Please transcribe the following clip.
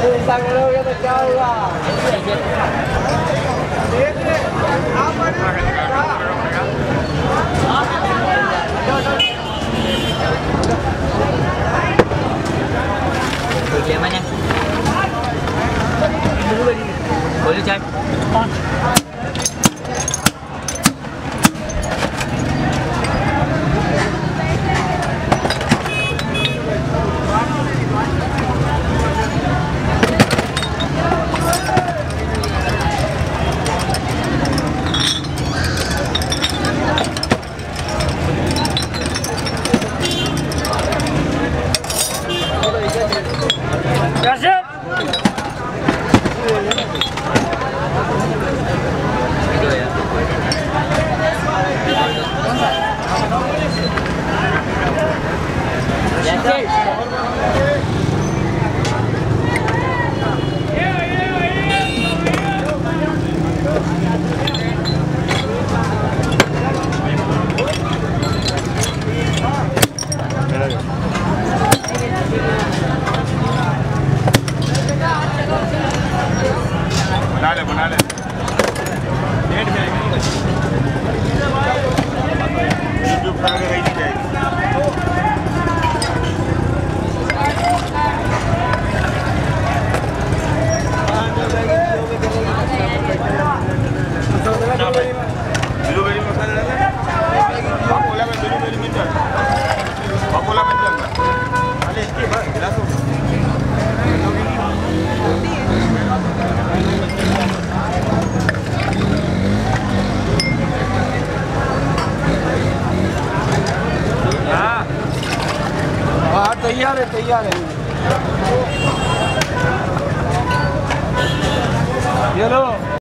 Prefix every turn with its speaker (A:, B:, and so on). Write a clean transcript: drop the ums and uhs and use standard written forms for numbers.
A: ऐसा करोगे तो क्या होगा?
B: बोलो चार बना ले डेट में यूट्यूब पर आगे नहीं जाएगी। ब्लूबेरी मसाला डाला बाकोला में ब्लूबेरी मिल जाता बाकोला में चलता अरे इसके बाद गिलासों हाँ तैयार है ये लो।